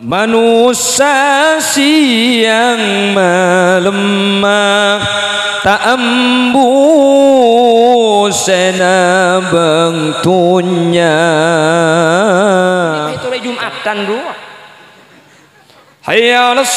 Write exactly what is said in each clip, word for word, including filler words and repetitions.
manusia siang melemah tak embusena bengtunya. Itu hari Jumatan dulu. Hayya 'alas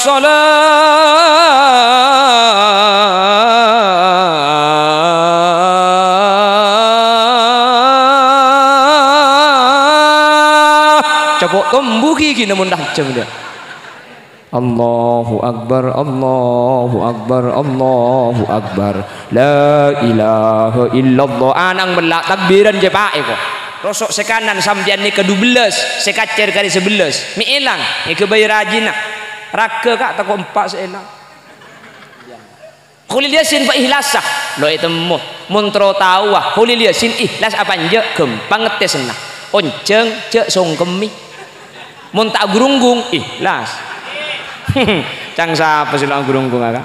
shalah. Coba tumbuhi gini mun dah jam dia. Allahu Akbar, Allahu Akbar, Allahu Akbar. La ilaha illallah. Anang belak takbiran je pak eko. Rosok sekanan sampian ni ke dua belas, sekacer kali sebelas. Mi ilang, ni ke bayi rajin nak. Raka kak takut empat seelang. Khulil yasin fa ihlasah. Lo itu muh muntro tawah. Khulil yasin ihlas apa nje gempang ngetes nah. Onceng cek songkemi. Mun tak gurunggung ihlas. Cang siapa sih lang gurunggung agak?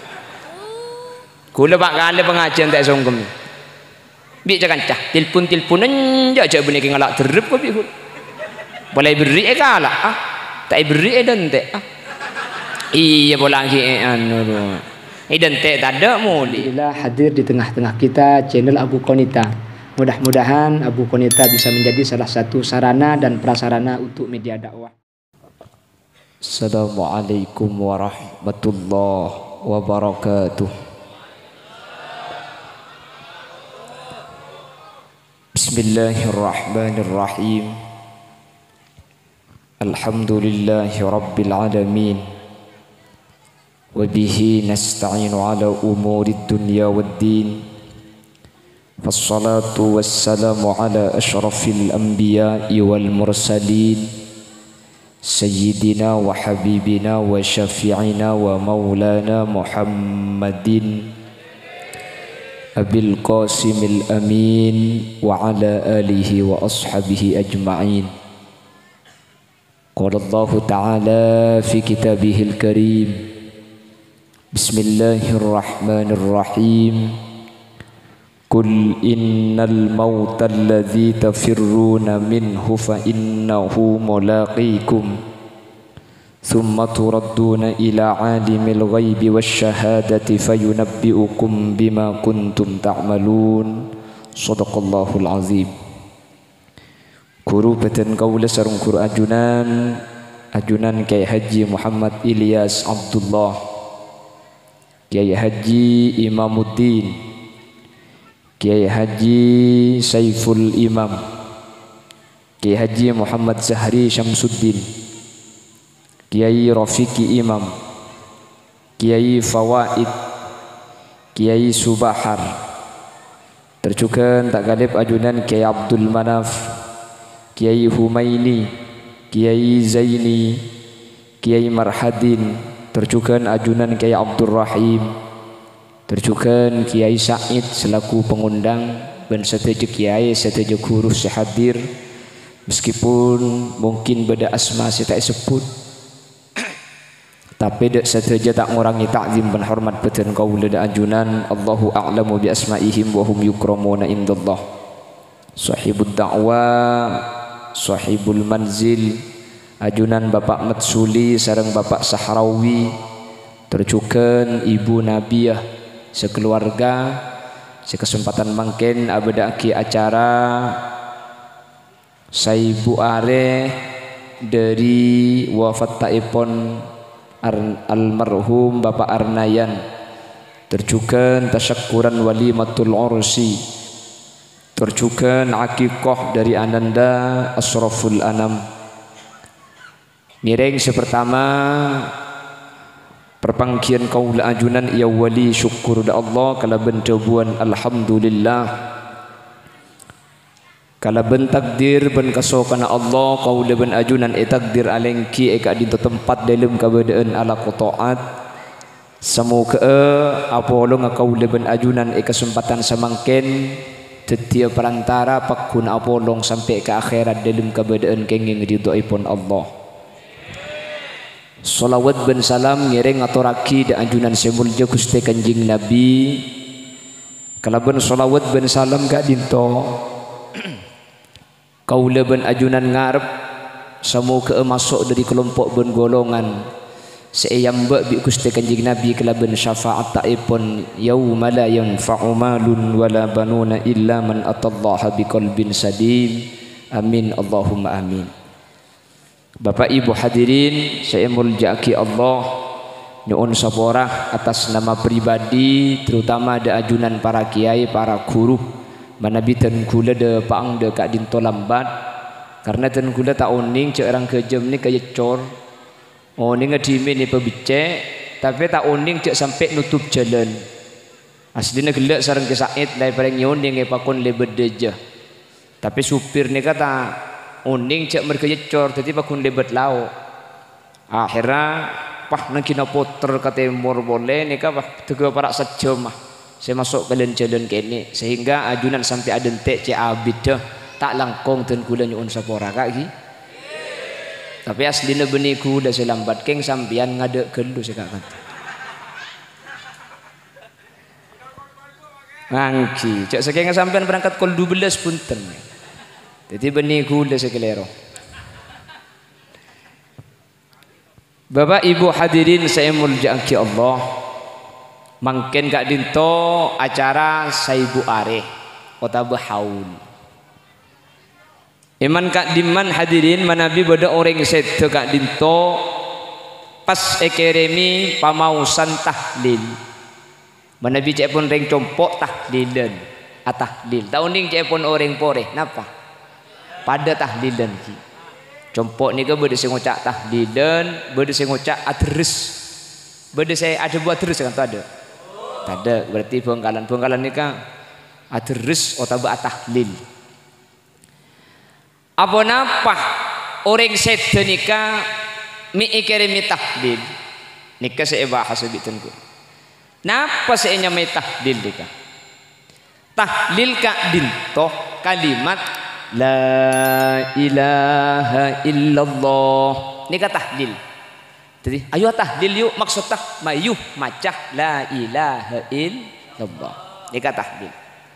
Kula pak kali pengajian tak songkemi. Bi jangan cah tilpun tilpunan je cak bunyi ngalak terep ko bi. Boleh beri eh kalak ah. Tak beri eh dente ah. Iya bolang ki anu tu. Identik tak ada muli. Alhamdulillah hadir di tengah-tengah kita channel Abu Qonita. Mudah-mudahan Abu Qonita bisa menjadi salah satu sarana dan prasarana untuk media dakwah. Assalamualaikum warahmatullahi wabarakatuh. Bismillahirrahmanirrahim. Alhamdulillahi rabbil alamin. وبه نستعين على أمور الدنيا والدين فالصلاة والسلام على أشرف الأنبياء والمرسلين سيدنا وحبيبنا وشفيعنا ومولانا محمد أبي القاسم الأمين وعلى آله وأصحابه أجمعين. قال الله تعالى في كتابه الكريم: بسم الله الرحمن الرحيم. قل إن الموت الذي تفرون منه فإنه ملاقيكم ثم تردون إلى عالم الغيب والشهادة فينبئكم بما كنتم تعملون. صدق الله العظيم. كروبة قول سرنكر أجنان أجنان كي حجي محمد إلياس عبد الله, Kiai Haji Imamuddin, Kiai Haji Saiful Imam, Kiai Haji Muhammad Zahri Syamsuddin, Kiai Rafiqi Imam, Kiai Fawaid, Kiai Subahar, tercukan tak galib ajunan Kiai Abdul Manaf, Kiai Humaini, Kiai Zaini, Kiai Marhadin, tercukan ajunan Kiai Abdul Rahim, tercukan Kiai Said selaku pengundang dan seteja Kiai seteja guru sehadir meskipun mungkin beda asma saya tak sebut tapi dek seteja tak ngurangi takzim dan hormat peten kaula da ajunan. Allahu a'lamu bi asma'ihim wa hum yukramuna indallah. Sahibud da'wah, sahibul manzil, ajunan Bapak Matsuli sareng Bapak Sahrawi, tercukan Ibu Nabiah sekeluarga sekesempatan mangken abadaki acara Saibu Are dari wafat taipon almarhum Bapak Arnayan, tercukan tasyakuran walimatul ursi, tercukan akikoh dari Ananda Asraful Anam. Mireng sepertama perpangkian kaula ajunan ya wali syukur da Allah kala bentebuan alhamdulillah kala ben takdir ben kasokana Allah kaula ben ajunan e takdir alengki e ka di tempat dalam kabadaan ala qataat semoga apolo nga kaula ben ajunan e kesempatan samangken setiap perantara pakun apolong sampai ke akhirat dalam kabadaan kenging ridhoipun Allah. Salawat ben salam ngereng aturaki da anjunan semulja Gusti Kanjeng Nabi. Kalaban salawat ben salam gak dinto kaula ben ajunan ngarep semoga masuk dari kelompok ben golongan seayambak bi Gusti Kanjeng Nabi kelaban syafaat taipun yauma la yanfa'u malun wala banuna illa man atallaha biqalbin sadim. Amin Allahumma amin. Bapak Ibu hadirin saya muljaki Allah, nyuwun saborah atas nama pribadi terutama ada ajunan para kiai, para guru manabi ten kula de paang de kak dinto lambat karena ten kula tak oning cek orang kejem ni kaya cor oning ngedime ni pebicek tapi tak oning cek sampai nutup jalan aslinya gelak sareng kesaid lai pareng nyoning e pakon lebedeja tapi supir ni kata oning cek merkaya cor jadi pakon lebet lau akhirnya pah nang kina poter kata mor boleh ni kah pah tiga parak sejam mah saya masuk kalian jalan kene sehingga ajunan sampai ada entek cek abid dah tak langkong ten kula nyuun sapora kaki tapi aslinya beniku dah saya lambat keng sampian ngadek gelu saya kata ngangki cek saking sampean berangkat kol dua belas punten jadi beniku dah saya kelero. Bapak Ibu hadirin saya muljaki Allah, mangken kak dinto acara saibu are otabe haul iman kak diman hadirin manabi bada orang seto kak dinto pas ekeremi pamausan tahlil manabi cek pun reng compok tahlilan atahlil tauning cek pun orang pore napa pada tahlilan ki compok ni ke berde saya ngocak tahlilan berde saya ngocak adres berde saya ada buat terus kan tu ada tak ada berarti bengkalan bengkalan ni kan adres otabe tahlil apa napa orang sedo nikah mi ikere mi tahlil nikah saya bahas bitan ku napa saya nyamai tahlil nikah tahlil kak dintoh kalimat la ilaha illallah ni kata tahlil jadi ayo tahlil yuk maksud tah mayuh macah la ilaha illallah ni kata tahlil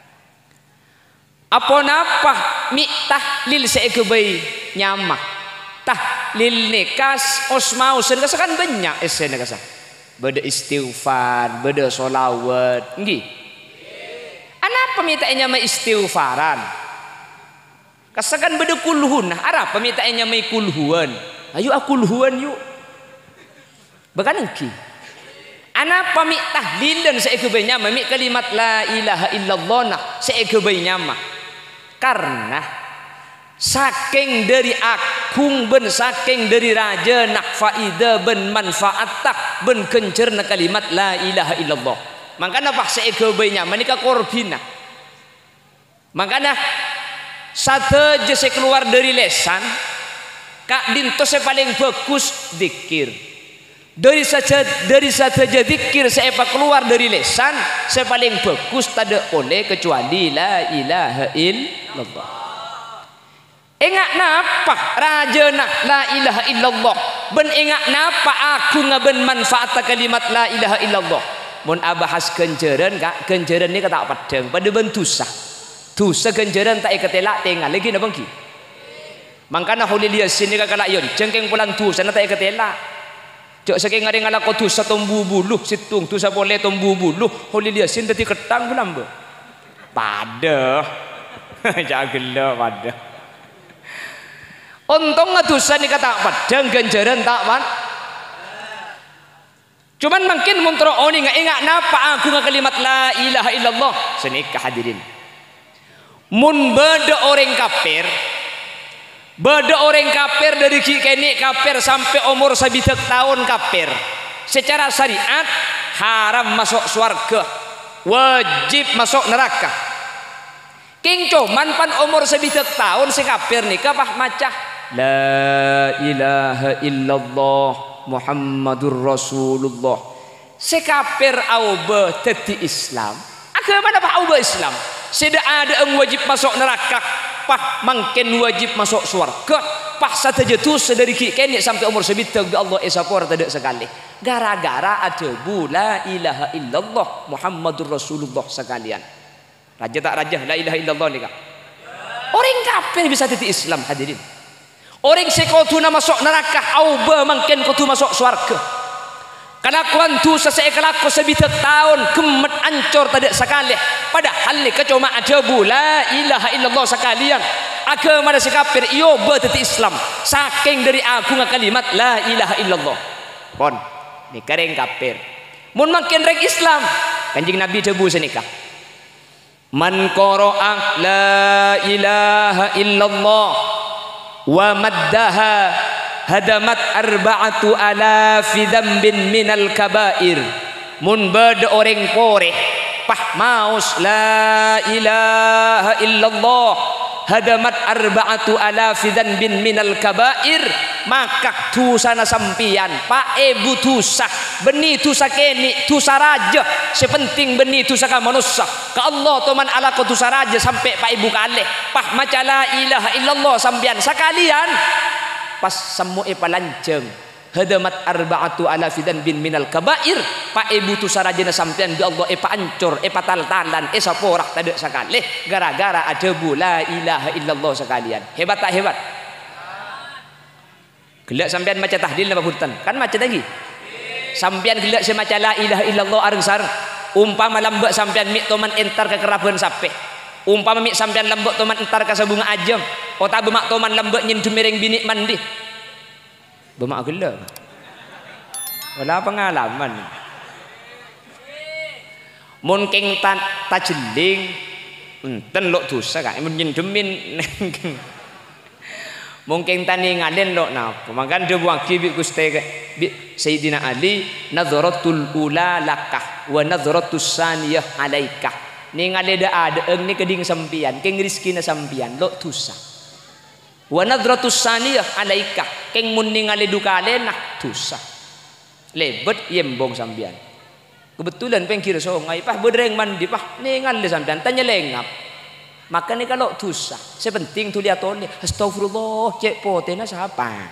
apa napa mi tahlil sekebai nyamah tahlil nikas osmau sen kasakan banyak esen kasa beda istighfar beda solawat nggih anapa minta nyamah istighfaran kasakan beda kulhun nah arah pemintaannya mai kulhuan ayo akulhuan yuk bahkan engki ana pamit tahlilan seekebenya mami kalimat la ilaha illallah nah seekebenya mah karena saking dari akung ben saking dari raja nak faida ben manfaat tak ben kencerna kalimat la ilaha illallah makanya pak seekebenya manika korbina makanya satu je saya keluar dari lesan kak dinto saya paling bagus dikir dari saja dari satu je dikir saya pak keluar dari lesan saya paling bagus tak ada oleh kecuali la ilaha illallah ingat napa raja nak la ilaha illallah ben ingat napa aku ngaben manfaat kalimat la ilaha illallah mun abahas kenjeren kak kenjeren ni kata padang pada bentusah tu segenjaran tak ikat elak tengah lagi nak bangki mangkana holilia sini kakak layon cengkeng pulang tu sana tak ikat elak cok saking ada ngalah kau tu satu buluh situng tu sa boleh tombu buluh holilia sini tadi ketang pulang be pada jagela pada untung ngatusan ni kata padang ganjaran tak man cuman mungkin muntro oni nggak ingat napa aku nggak kalimat la ilaha illallah senikah hadirin mun beda orang kafir beda orang kafir dari kini kafir sampai umur sabitak tahun kafir secara syariat haram masuk surga wajib masuk neraka king cuman pan umur sabitak tahun si kafir nikah pah macah la ilaha illallah Muhammadur Rasulullah si kafir auba teti Islam agama apa auba Islam tidak ada yang wajib masuk neraka pah mungkin wajib masuk surga pah saja tu sedari kini sampai umur sebitak bi Allah esapor tidak sekali gara-gara ada bu la ilaha illallah Muhammadur Rasulullah sekalian raja tak raja la ilaha illallah ni kak orang kafir bisa jadi Islam hadirin Orang se kau tu na masuk neraka au ba mungkin kau tu masuk surga. Kelakuan tu sesuai kelaku sebitak tahun kemet ancur tidak sekali. Padahal ni kecuma ada la ilaha illallah sekalian. Agama ada sekafir iyo berteti Islam. Saking dari agung kalimat la ilaha illallah. Pon ni kareng kafir. Mun makin rek Islam. Kanjing Nabi debu senikah. Man qara'a la ilaha illallah wa maddaha hadamat arba'atu alafi dzambin minal kabair. Mun beda orang poreh pah maus la ilaha illallah hadamat arba'atu alafi dzambin minal kabair, maka tusana sampian pak ibu tusa beni tusa keni tusa raja sepenting beni tusa ka manusia ka Allah toman ala ko tusa raja sampai pak ibu kaleh pah maca la ilaha illallah sampian sekalian pas semua palanceng hadamat arba'atu alafi dzambin minal kabair, pak ibu tusa raja na sampian bi Allah epa ancur epa tal-talan esa porak tade sakaleh gara-gara ada bu la ilaha illallah sekalian. Hebat tak hebat? Gelak sampean maca tahlil napa punten? Kan maca lagi. Sampean gelak se maca la ilaha illallah areng sareng. Umpama lambek sampean mik toman entar ke keraben sape. Umpama mik sampean lambek toman entar ka sabunga ajem. Ota bemak toman lambek nyin dumereng bini mandi. Bemak gelak. Wala pengalaman. Mun keng tan tajeling enten lok dosa kan mun nyin demin. Mungkin tani ngalen lo napa makan dia buang kibik Gusti bi Sayyidina Ali nadharatul ula lakah wa nadharatus saniyah alaikah. Ni ngale da ada eng ni keding sampian keng rezekina sampian lo tusa. Wa nadharatus saniyah alaikah keng mun ni ngale dukale nak tusa. Lebet yembong sampian. Kebetulan pengkir songai pah bedreng mandi pah ni ngale sampian tanya lengap. Maka ni kalau dosa, sepenting tu lihat oleh astagfirullah cek potena siapa?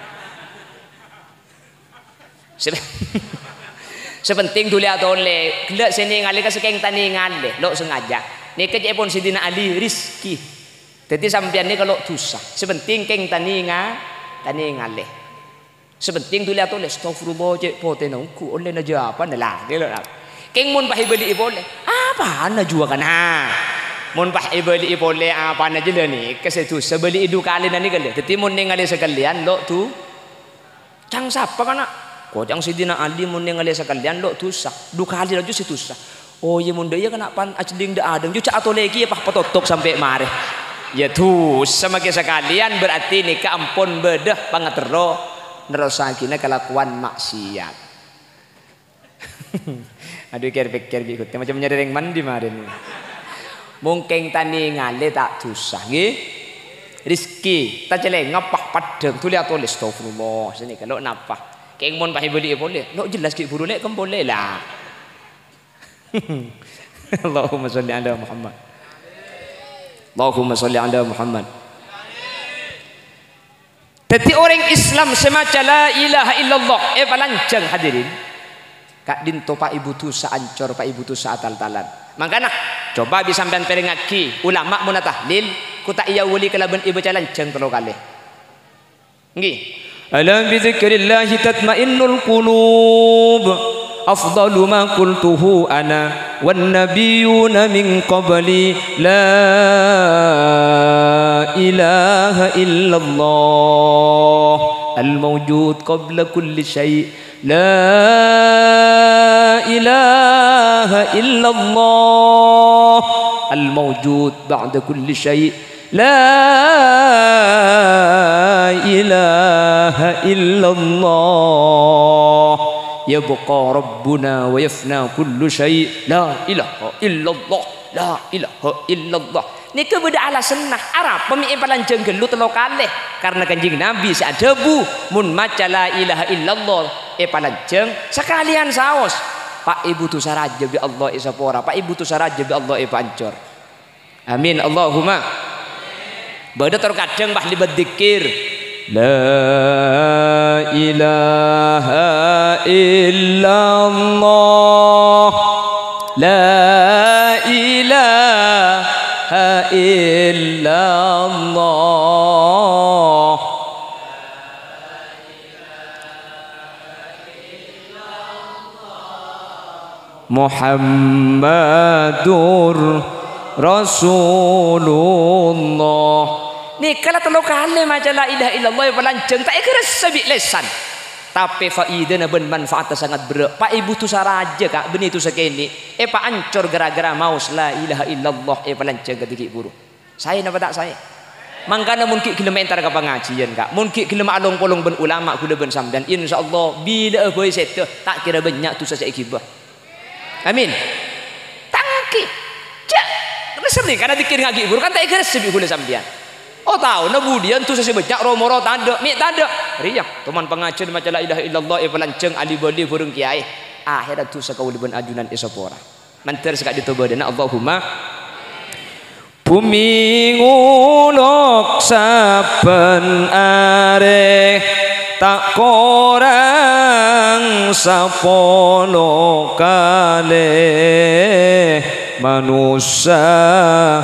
Sepenting tu lihat oleh, gelak sini ngalih kesekeng tani ngalih, lo sengaja. Ni kecek pun Sidina Ali rizki. Jadi sampean ni kalau dosa, sepenting keng tani nga, tani ngalih. Sepenting tu lihat oleh astagfirullah cek potena ku oleh naja apa nalah, dia lo. Keng mun pahi beli boleh, apa na jua kan ha? Mun pah ibeli boleh apa na jela ni kesetu sebeli idu kali nani kali teti mun ningali sekalian lo tu cang sapa kana ko cang Sidina Ali mun ningali sekalian lo tu sah du kali laju situ sah oh ye mun daya kana pan acling da adeng ju cak atau lagi pah petotok sampai mare ya tu sama ke sekalian berarti ni ka ampun bedah pangatero nerosakina kelakuan maksiat. Aduh pikir-pikir ikut macam nyereng mandi maren ni. Mungkin tani ngale tak dosa nggih. Rizki ta celeng ngapah padeng tu lihat tulis astagfirullah sini kalau napa. Keng mun pahi beli boleh. Lo jelas ki buru lek kan boleh lah. Allahumma shalli ala Muhammad. Allahumma shalli ala Muhammad. Jadi orang Islam semacam la ilaha illallah eh palanceng hadirin. Kak din to pak ibu tu sa ancor pak ibu tu sa atal-talan. Makana coba bisa sampean peringaki ulama mun tahlil ku tak iya wuli kalaban ibu jalan jeng telu kali. Nggih. Ala bi dzikrillah tatmainnul qulub. Afdalu ma qultuhu ana wan nabiyuna min qabli la ilaha illallah al mawjud qabla kulli syai' La ilaha illallah al-mawjud ba'da kulli syai' La ilaha illallah yabqa rabbuna wa yafna kullu syai' La ilaha illallah La ilaha illallah. Ni kebeda ala senah Arab pemimpin palanceng gelut telo kalih karena kanjeng Nabi seadebu mun maca la ilaha illallah e palanceng sekalian saos pak ibu tu saraja bi Allah isapora pak ibu tu saraja bi Allah e pancor. Amin Allahumma. Bada terkadang bah libat dzikir la ilaha illallah la ilaha illallah Muhammadur Rasulullah. Ni kalau telu kali macam la ilaha illallah pelanceng tak kira sebik lesan. Tapi faidahnya ben manfaatnya sangat berat. Pak ibu tu saraja kak benih tu sekini. Eh pak ancur gara-gara maus la ilaha illallah eh pelanceng ketika buru. Saya napa tak saya? Mangkana mungkin kilometer ke pengajian kak. Mungkin kilometer along polong ben ulama kuda ben samdan. Insyaallah bila boy set tak kira banyak tu saya kibah. Amin. Tangki. Cak. Sering karena dikir ngagi buru kan tak kira sebik kuda samdian. Oh tahu, nabudian tu saya banyak romoro tanda, mik tanda. Riak, teman pengajian macam la ilaha illallah e pelanceng ali bali burung kiai. Akhirat tu sakau liban ajunan esopora. Manter sekak ditoba dana Allahumma bumi ngulok saben are tak korang sapolo kale manusia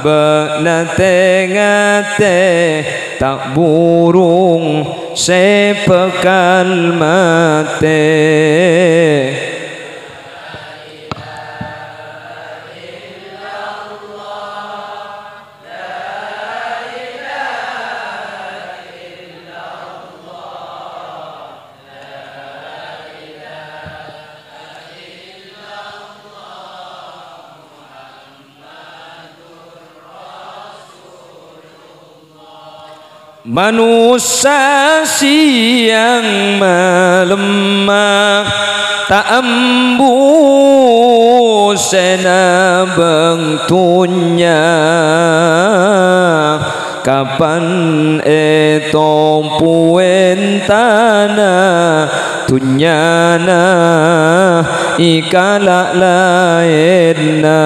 benate-ngate tak burung sepekal mate. Manusia siang melemah tak embus sena bengtunya kapan eto puen tanah tunyana ikala lainna.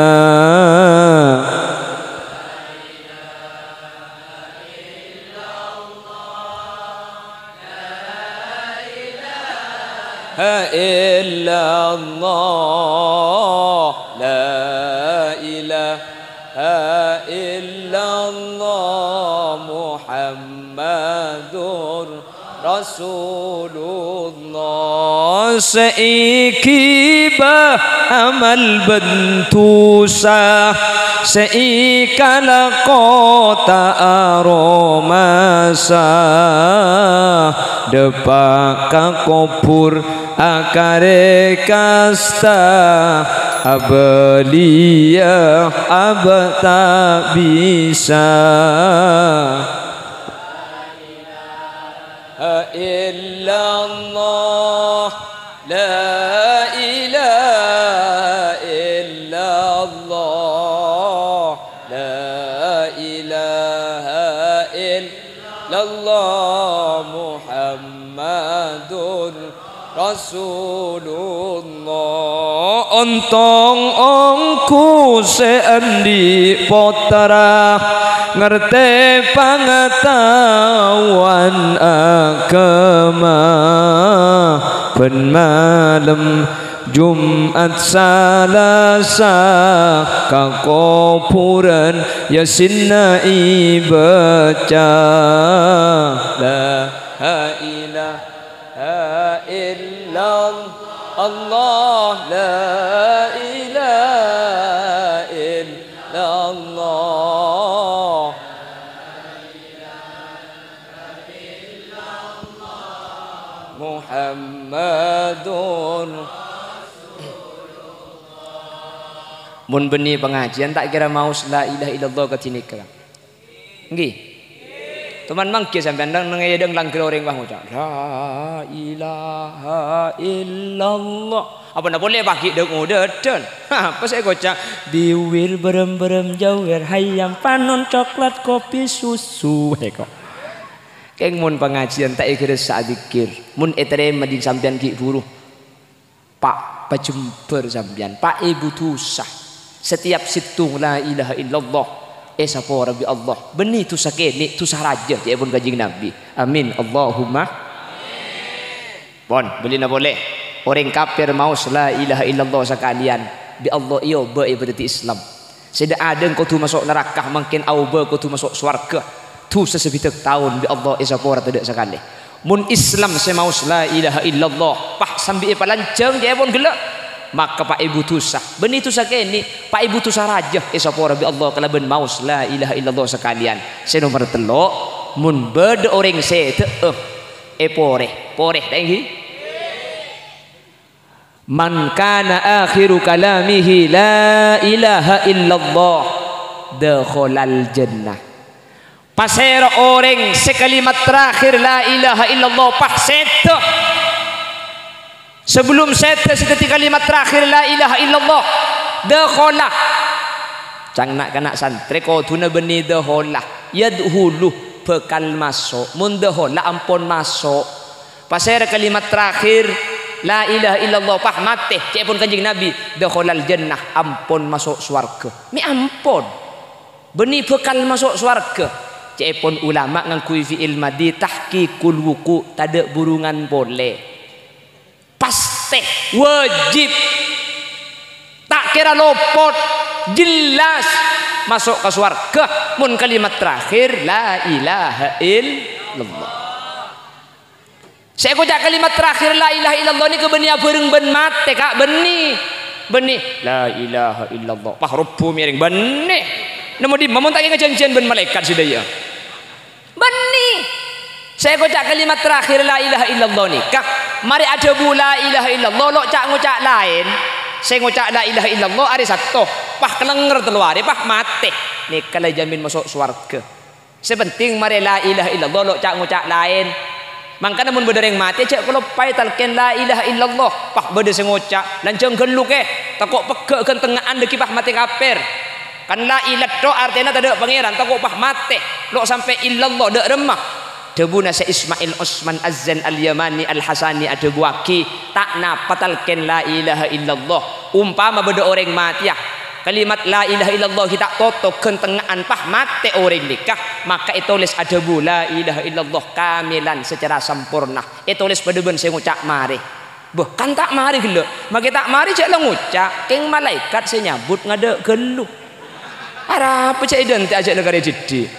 illallah la ilaha illallah Muhammadur Rasulullah. Seiki bah amal bentusa seikala kota aromasa depak kakopur akare kasta abelia abata bisa illallah la ilaha illallah la ilaha illallah Muhammadur Rasulullah. Ontong ongku seandi potara ngerti pengetahuan agama ben malam Jumat Salasa kakopuran yasinna ibaca la ilaha illallah la ilaha illallah Muhammadur. Mun beni pengajian tak kira mau la ilaha illallah ketinika. Nggih. Teman mangke sampean nang ngedeng langkir orang bang ucap la ilaha illallah. Apa nak boleh pakai deng udedan. Apa saya kocak diwir berem-berem jawir hayam panon coklat kopi susu heko. Keng mun pengajian tak kira sadikir. Mun etere mading sampean ki buruh. Pak pajemper sampean, Pak ibu tusah. Setiap situng la ilaha illallah esa por rabbi Allah benih tu sakene tu saraja dia pun kajing Nabi. Amin Allahumma amin. Bon beli na boleh orang kafir mau la ilaha illallah sekalian bi Allah iyo ba ibadat Islam. Seda ada kau tu masuk neraka mungkin au ba kau tu masuk surga tu sesebitak tahun bi Allah esa por tidak sekali. Mun Islam saya mau la ilaha illallah pah sambil palanceng dia pun gelak maka Pak Ibu tusah beni tusah kini Pak Ibu tusah raja isapa Rabbi Allah kalaban maus la ilaha illallah sekalian. Se nomor telok mun bede orang se teu e poreh poreh tinggi man kana akhiru kalamihi la ilaha illallah dakhalal jannah. Pasera orang sekalimat terakhir la ilaha illallah pah seta. Sebelum seta seperti kalimat terakhir la ilaha illallah dakhala. Cang nak kena santri koduna beni dakhala yadhulu bekal masuk. Mun dakhala ampun masuk. Pasera kalimat terakhir la ilaha illallah pah mate cek pun kanjeng Nabi dakhalal jannah ampun masuk swarga. Mi ampun. Beni bekal masuk swarga. Cepon ulama ngangkui fi'il madi tahqiqul wuku tada burungan boleh pasti wajib tak kira lopot jelas masuk ke surga mun kalimat terakhir la ilaha illallah. Saya ucap kalimat terakhir la ilaha illallah ni ke beni bareng ben mate kak beni beni la ilaha illallah pah rupu miring beni nemu di mamun tak janjian ben malaikat sidaya beni. Saya ucap kalimat terakhir la ilaha illallah nikah mari ada bu la ilaha illallah lo cak ngucak lain saya ngucak la ilaha illallah hari satu pah kelenger teluari pah mate nikah lah jamin masuk surga. Sepenting mari la ilaha illallah lo cak ngucak lain mangka namun bedereng mati cak kalau pai talken la ilaha illallah pah bede sing ngucak lanceng geluk eh takok pegek kan tengahan deki pah mati kafir. Kan la ilat do artinya tak ada pangeran takut pah mate lo sampai illallah dak remah debuna se Ismail Osman Azzan Al-Yamani Al-Hasani ada buaki tak napatalken la ilaha illallah umpama beda orang mati ya kalimat la ilaha illallah kita toto kentengaan pah mate orang nikah maka itulis ada bu la ilaha illallah kamilan secara sempurna itulis pada ben saya ngucap mari boh kan tak mari gelo maka tak mari cek lo ngucap keng malaikat saya nyabut ngade gelu ara apa cak idan tak ajak negara jadi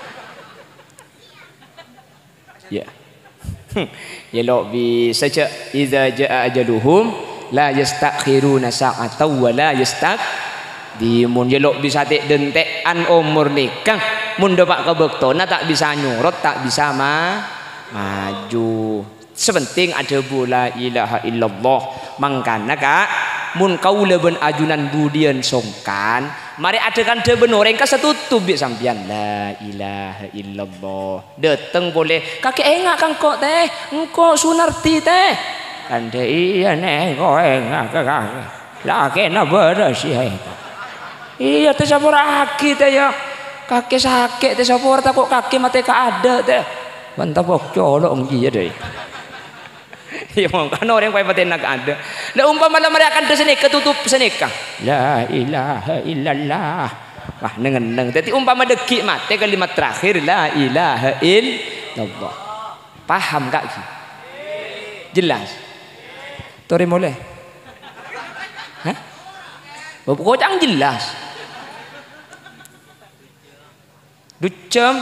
ya ya lo bisa cak idza jaa ajaluhum la yastakhiruna sa'atan wa la yastaqdimun ya lo bisa tek dentekan umur nikah mun dapat kebektona tak bisa nyurut tak bisa ma maju sepenting ada bu la ilaha illallah mangkana kak mun kaula ben ajunan budian songkan mari adakan de ben orang ka setutup bi sampean la ilaha illallah dateng boleh kakek engak kang kok teh engko sunarti teh kan de iya neh kok engak kakek la kena beres ya iya teh sapor aki teh ya kakek sakit teh sapor tak kok kakek mate ka ada teh mantap kok colok iya deh. Ya kan orang yang paten nak ada. Lah umpama mereka akan seni ketutup senika. La ilaha illallah. Wah nengen-neng. Jadi umpama deki mate kalimat terakhir la ilaha illallah. Paham kak? Jelas. Tori boleh. Hah? Bapak kocang jelas. Ducem.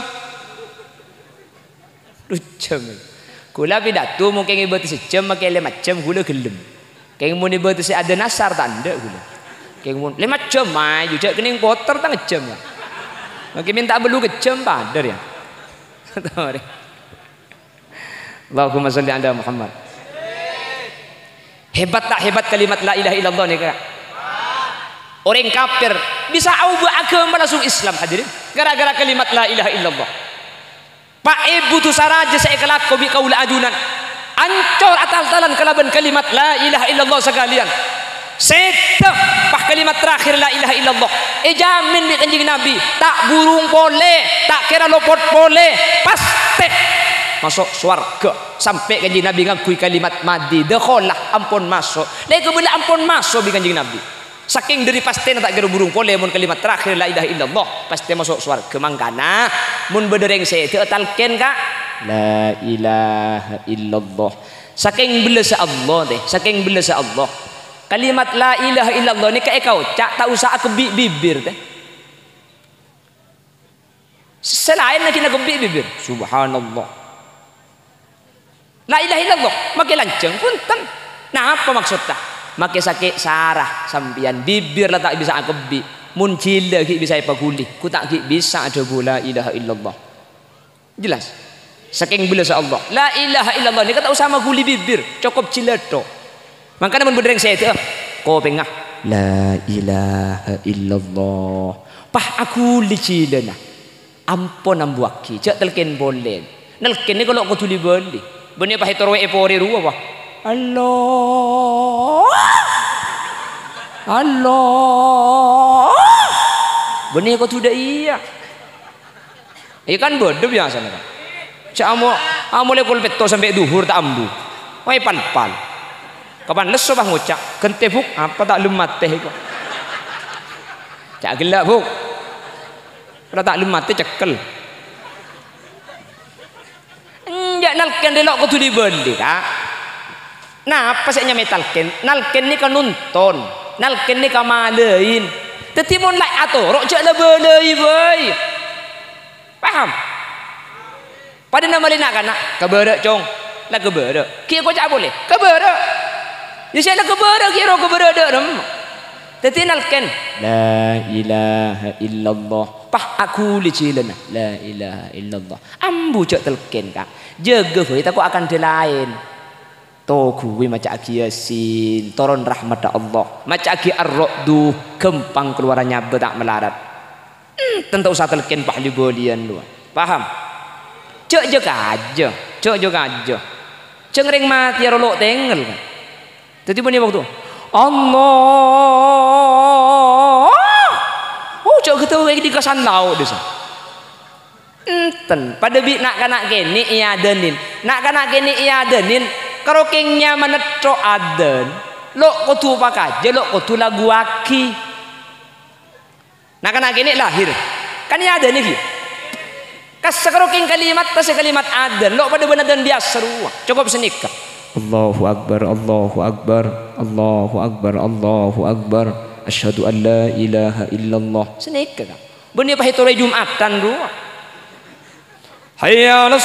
Ducem. Kula pidato mungkin ibu tu sejam makai lima jam gula gelem. Keng mun ibu tu ada nasar tanda gula. Keng mun lima jam mai juga kening kotor tang jam ya. Makin minta belu ke jam padar ya. Tahu Allahumma shalli ala Muhammad. Hebat tak hebat kalimat la ilaha illallah ni kak. Orang kafir bisa ubah agama masuk Islam hadirin gara-gara kalimat la ilaha illallah. Pak Ibu tu saraja saya kelak kobi kaula ajunan ancor atal-talan kelaban kalimat la ilaha illallah sekalian setep pah kalimat terakhir la ilaha illallah e jamin bi kanjeng Nabi tak burung boleh tak kira lopot boleh pasti masuk swarga sampai kanjeng Nabi ngakui kalimat madi dakhala ampun masuk lek bila ampun masuk bi kanjeng Nabi saking dari pasti tak kira burung boleh mun kalimat terakhir la ilaha illallah pasti masuk swarga mangkana mun bedereng saya teu talken kak la ilaha illallah saking belesa Allah deh saking belesa Allah kalimat la ilaha illallah ni kayak kau cak tak usah aku bi bibir teh selain nak kena bi bibir subhanallah la ilaha illallah makin lanceng punten nah apa maksudnya make sakit sarah sampian bibir lah tak bisa akebi mun cila ki bisa apa guli ku tak ki bisa ada la ilaha illallah jelas saking bila Allah la ilaha illallah ni kata usah guli bibir cukup cila tok makanya mun berdeng saya tu ko pengah la ilaha illallah pah aku li cila nah ampun ambuaki cak telken boleh nelken ni kalau aku tuli boleh benih pah itu roe epore ruwa apa Allah Allah benih kau tu dah iya ikan bodoh biasa kan cak amo amo lekol peto sampai duhur tak ambu wai pal pal kapan leso bah ngucak kente buk apa tak lemat teh kok cak gelak buk kalau tak lemat teh cekel enggak nalken delok kau tu dibeli kak nah apa sih nyametalken nalken ni kan nonton nalken ni kan malain tetimun like atau rok cak lah belai boy paham pada nama nak kan nak keberak cong lah keberak kira kau cak boleh keberak ya saya lah keberak kira keberak dak ram teti nalken la ilaha illallah pah aku licilan la ilaha illallah ambu cak telken kak jaga hui tak akan delain tokuwi macam aki yasin turun rahmat Allah macam aki ar-ra'du kempang keluarannya betak melarat hmm, tentu usah telken pahli bolian lu paham cek je aja cek je aja cengreng mati rolok tengel kan jadi punya waktu Allah oh cek ketemu lagi di kasan laut desa enten pada bi nak kanak kene iya denin nak kanak kene iya denin kalau kengnya menetro aden lo kutu pakai je lo kutu lagu aki nah kan gini lahir kan ya ada nih kas kalau keng kalimat tas kalimat aden lo pada benar dan biasa ruah cukup senikah Allahu akbar Allahu akbar Allahu akbar Allahu akbar asyhadu an la ilaha illallah senikah kan benih pahitore jumatan ruah hayya alas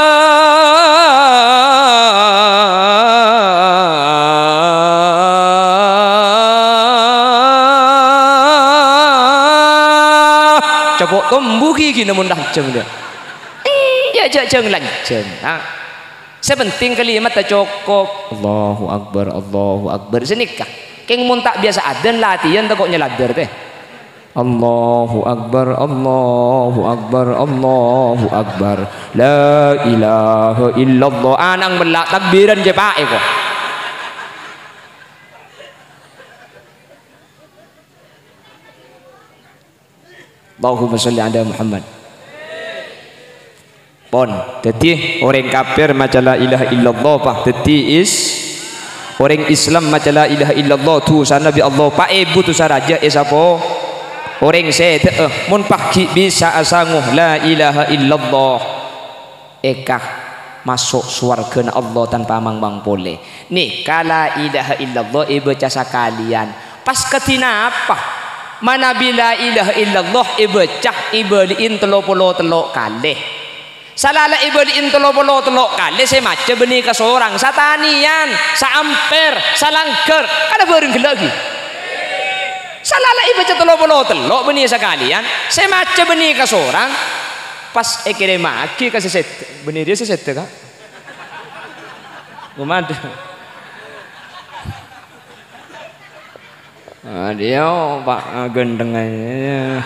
salat cepok tumbuh gigi namun dah jeng dia ya jeng lanceng ha sepenting kalimat tak cukup Allahu akbar Allahu akbar senikah keng mun tak biasa adan latihan tak kok nyeladar teh Allahu akbar Allahu akbar Allahu akbar la ilaha illallah anang belak takbiran je pak kok Allahumma sholli ala Muhammad pon jadi orang kafir macam la ilaha illallah pak jadi is orang Islam macam la ilaha illallah tu sana bi Allah pak ibu tu saraja is apa orang saya eh mun pagi bisa asanguh la ilaha illallah ekah masuk surga na Allah tanpa mang-mang boleh nih kala ilaha illallah ibu baca sekalian pas ketina apa mana bila ilaha illallah ibu cah ibu liin telok puluh telok kali salala ibu liin telok puluh telok kali saya macam benih ke seorang satanian saamper salangker kada bareng lagi salala ibu baca telok puluh telok benih sekalian saya macam benih ke seorang pas ekere maki kasih set benih dia seset kak gimana ah, dia pak gendeng aja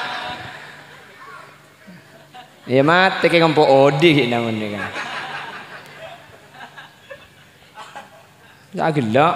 ya mati kayak kampung odi namanya kan ya gelak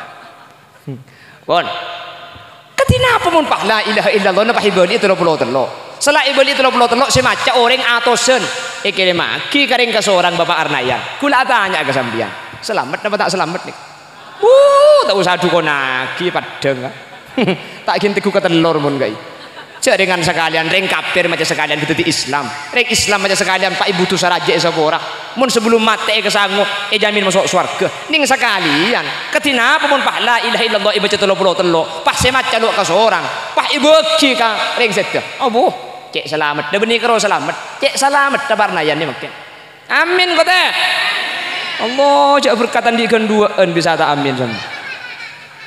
bon ketina apa mun pak la ilaha illallah na pahibali telok puluh telok setelah ibali telok puluh telok semaca orang atosen ekere maki karing ke seorang bapak Arnayan kula tanya ke sampean selamat apa tak selamat nih uh tak usah adu konaki padeng tak ingin teguh ketelur mun gai cek dengan sekalian reng kafir macam sekalian gitu di Islam reng Islam macam sekalian pak ibu tu saraja sapa ora mun sebelum mati ke sangu e jamin masuk surga ning sekalian ketina apa mun pak la ilaha illallah ibu telok puluh telok pas semaca lu ke seorang pak ibu ki ka reng sedeh oh bu cek selamat dah benih karo selamat cek selamat dah Barnayan ni makin amin kata Allah cek berkatan di kenduaan bisa tak amin sama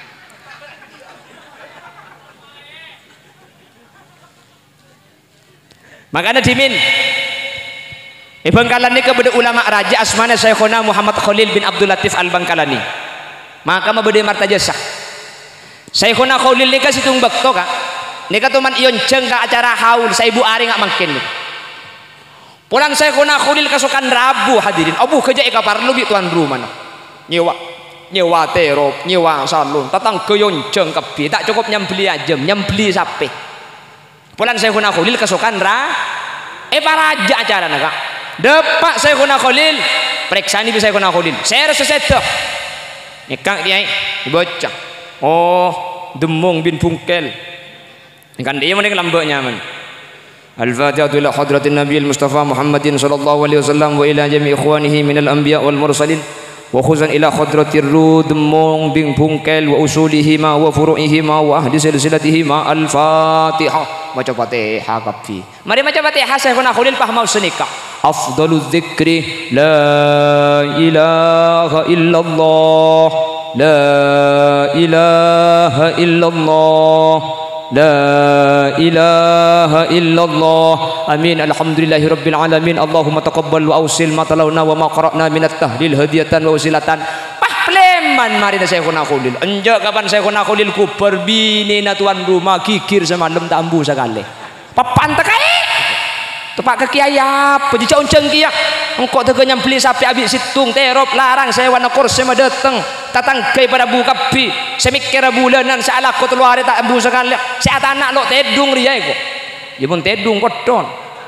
Makanya dimin e Bangkalani ke beda ulama raja asmana Syekhuna Muhammad Khalil bin Abdul Latif Al Bangkalani. Maka mabede martajasa Syekhuna Khalil nika situng bekto kak nika tuman ion jeng ka acara haul sa ibu ari ngak mangkin pulang Syekhuna Khalil kasukan Rabu hadirin abu kerja eka parlu bi tuan rumah nyewa nyewa terop nyewa salon tatang keyon jeng kebi tak cukup nyambeli aja nyambeli sape pulang Syekhuna Khalil kasukan ra eh para raja acara kak depak Syekhuna Khalil periksani bisa Syekhuna Khalil saya sesedah nikah dia bocah oh Demung bin Bungkel kan dia mending lambaknya man Al-Fatihah ila hadratin Nabi Mustafa Muhammadin sallallahu alaihi wasallam wa ila jami' ikhwanihi minal anbiya wal mursalin wa khuzan ila hadratir ru Demung bin Bungkel wa usulihi ma wa furu'ihi ma wa ahdi silsilatihi ma Al-Fatihah maca Fatihah kafi mari maca Fatihah Syekhuna Khalil paham senika afdaluz zikri la ilaha illallah la ilaha illallah la ilaha illallah amin alhamdulillahi rabbil alamin Allahumma taqabbal wa awsil ma talawna wa ma qara'na minat tahlil hadiyatan wa usilatan pah pleman mari Syekhuna Khalil enjak kapan Syekhuna Khalil kubar bini na tuan rumah gigir semalam tak ambu sekali papan tekai tepak ke kiai apa jejak unceng kia engkau tega nyambeli sapi abis situng terop larang saya warna kursi mah dateng tatang kai pada buka pi saya mikir bulanan saya ala kau hari tak ambu sekali saya anak lo tedung dia itu ya pun tedung kodon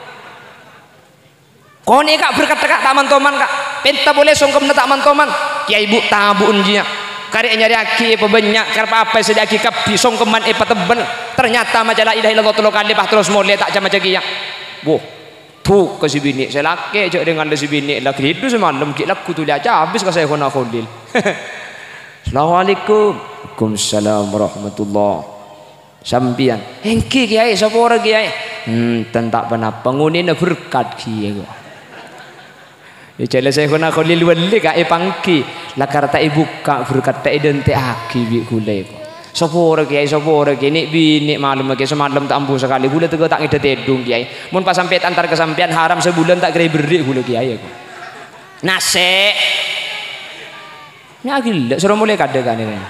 kau ni kak berkata kak taman toman kak penta boleh songkem na taman toman kiai ibu tabu unjia karek nyari aki pebanyak karena apa sedih aki kapi songkeman epa teben ternyata macam la ilaha illallah telu kali bah terus mulai tak macam macam kia boh tuh ke si bini saya laki je dengan si bini laki itu semalam kita laku tu dia aja habis ke Syekhuna Khalil Assalamualaikum Waalaikumsalam warahmatullah sampian hengki kiai sapa ora kiai hmm tentak pernah penguni na berkat kiai kok ya jale Syekhuna Khalil wali kae pangki lakar tak buka berkat tak idente aki bi kule kok sapa ora kiai sapa ora kiai nek bini malam kiai semalam tak ambu sekali kula tega tak ngedet edung kiai mun pas sampai antar kesampean haram sebulan tak kira beri kula kiai aku nase nya gila suruh mulai kada kan ini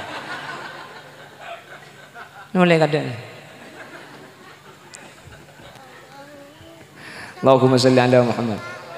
mulai kada Allahumma shalli ala Muhammad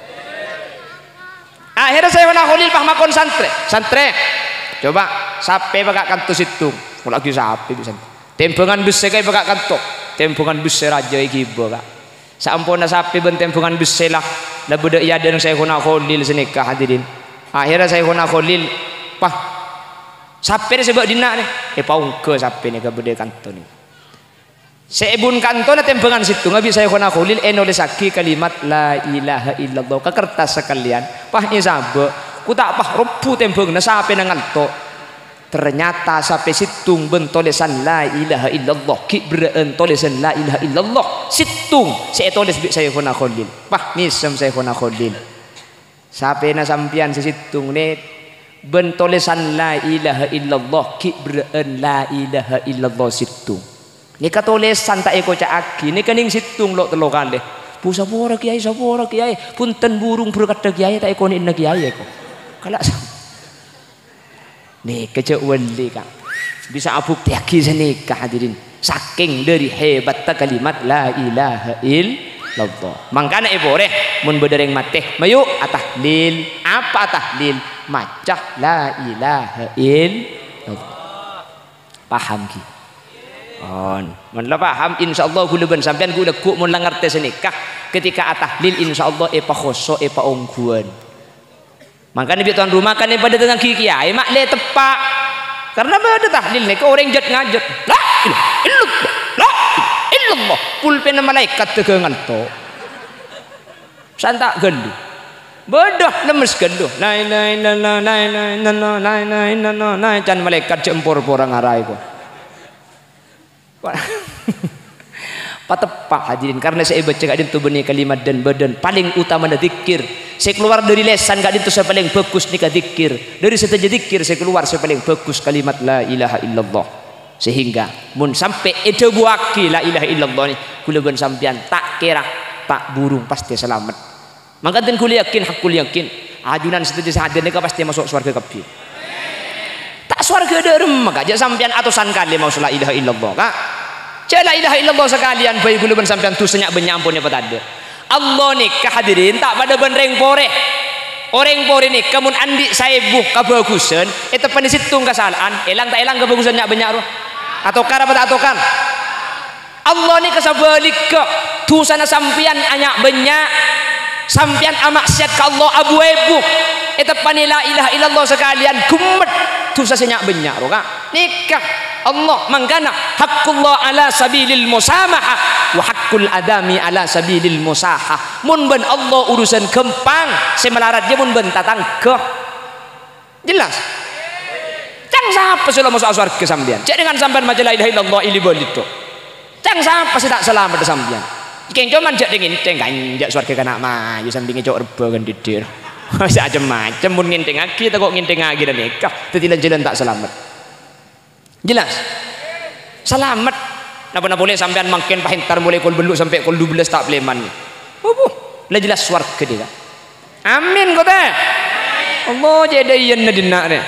akhirnya saya nak Khalil pahmakon santre santre coba sampai bakak kantus itu mau lagi sapi bisa tempungan bus saya bakal kantok tempungan bus saya raja iki bakal sampuna sapi ben tempungan bus saya lah lah budak iya dan saya Syekhuna Khalil senikah hadirin akhirnya saya Syekhuna Khalil pah sapi ni sebab dina ni eh paung ke sapi ni ke budak kantor ni seibun kantor na tempungan situ ngabi saya Syekhuna Khalil enoles aki kalimat la ilaha illallah ke kertas sekalian pah ni sabak ku tak pah rupu tempung na sapi na ngantok ternyata sampai situng bentolesan la ilaha illallah kibraan tolesan la ilaha illallah situng saya tulis saya Syekhuna Khalil pah nisam saya Syekhuna Khalil sampai na sampian situng ne bentolesan la ilaha illallah kibraan la ilaha illallah situng ni katolesan tak eko caaki ni kening situng lo telo kali pu sapora kiai sapora kiai punten burung berkata kiai tak eko ni inna kiai eko kalak nih kecek wali kak bisa abuk tiaki senikah hadirin saking dari hebat kalimat la ilaha illallah makanya iboreh mun bedereng mateh mayu atahlil apa tahlil macah la ilaha illallah paham ki on mun la paham insyaallah kula ben sampean kula ku mun la ngerti senikah ketika atahlil insyaallah epa khoso epa ongguan makanya bi tuan rumah kan pada tengah kiai mak le tepak karena pada tahlil ni ke orang jat ngajat la ilaha illallah la ilaha illallah pulpen malaikat tegengan to santak gendu bodoh lemes gendu la ilaha illallah la ilaha illallah la ilaha illallah la can malaikat jempor porang arai ko patepak hadirin karena saya baca gak dintu benih kalimat dan badan paling utama na zikir saya keluar dari lesan gak dintu saya paling bagus nikah zikir dari setelah zikir saya keluar saya paling bagus kalimat la ilaha illallah sehingga mun sampai itu buaki la ilaha illallah ni kula ben sampean tak kira tak burung pasti selamat. Maka dan kul yakin hakul yakin ajunan setuju sahadir nika pasti masuk surga kabeh. Tak surga ada remah aja sampean atusan kali mau la ilaha illallah kak. Cak la ilaha illallah sekalian bayi guluban sampean tu senyak banyak ampunnya pada. Allah nih kehadirin tak pada benreng pore. Orang pore nih kamun andi saibuh kebagusan itu penisitung kesalahan elang tak elang kebagusan nyak banyak roh. Atau kara pada atokan. Allah nih kesabalik ke tu sana sampean anyak banyak sampean amaksiat ke Allah abu ebu itu panila ilaha illallah sekalian gumet tu sasanya banyak roh kak nikah Allah mangkana haqqullah ala sabilil musamahah wa haqqul adami ala sabilil musahah mun ben Allah urusan gempang semelarat dia mun ben tatang ke jelas cang siapa sih lo masuk surga sampean cek dengan sampean maca la ilaha illallah ili bolito cang siapa sih tak selamat sampean keng cuman jak dingin ceng kanjak surga kana mah yo sampinge cok rebo kan didir macam-macam mun nginteng lagi tak kok nginteng lagi dan nikah tetilan jalan tak selamat jelas selamat napa boleh sampean makin pahintar mulai kol beluk sampai kol dua belas tak pleman oh lah jelas surga dia amin kota Allah jadi yen dina ne